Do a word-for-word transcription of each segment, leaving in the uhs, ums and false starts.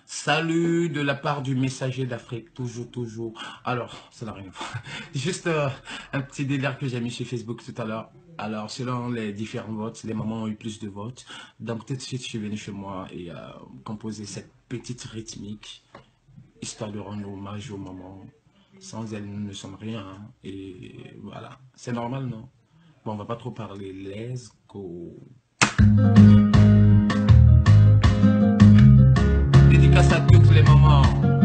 Salut de la part du messager d'Afrique, toujours, toujours. Alors, ça n'a rien à voir. Juste euh, un petit délire que j'ai mis sur Facebook tout à l'heure. Alors, selon les différents votes, les mamans ont eu plus de votes. Donc, tout de suite, je suis venu chez moi et euh, composer cette petite rythmique, histoire de rendre hommage aux mamans. Sans elles, nous ne sommes rien. Hein. Et voilà, c'est normal, non? Bon, on va pas trop parler. Let's go. Dédicace à toutes les mamans.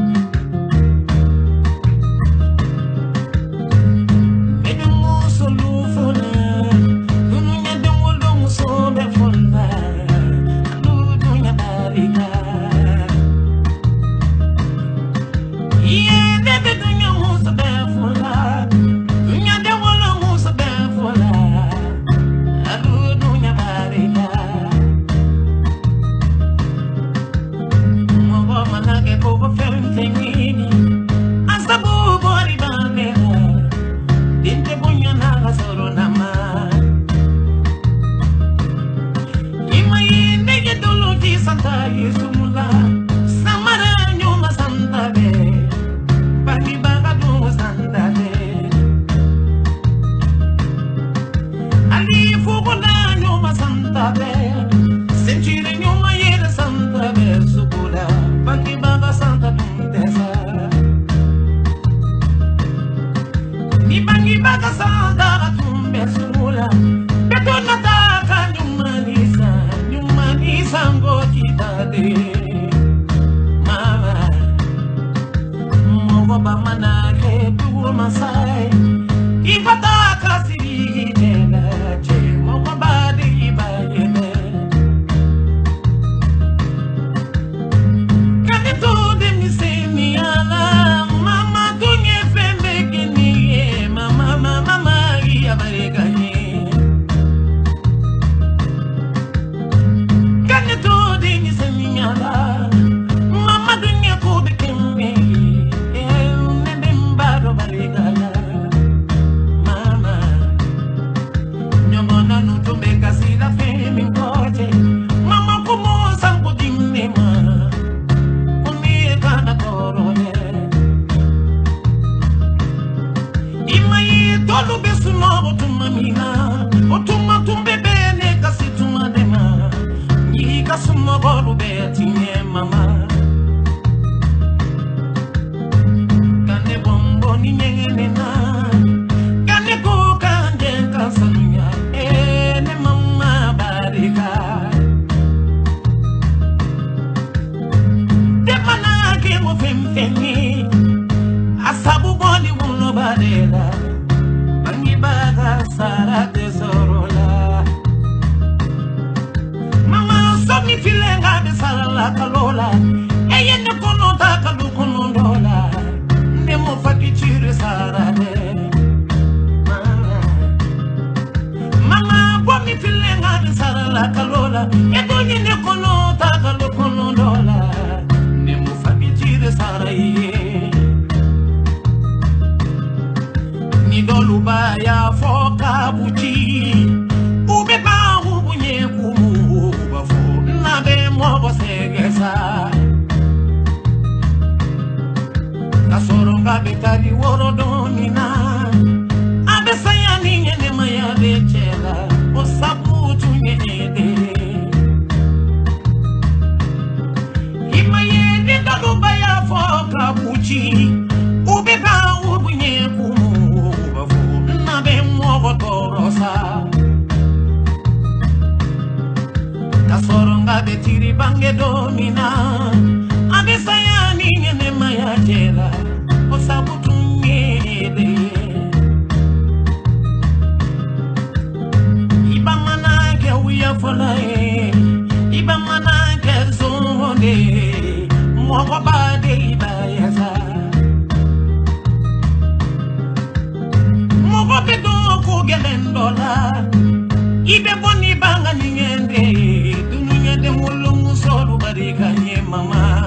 Ibe boni banga ningende, dununya de mulungu soru barika nye mama.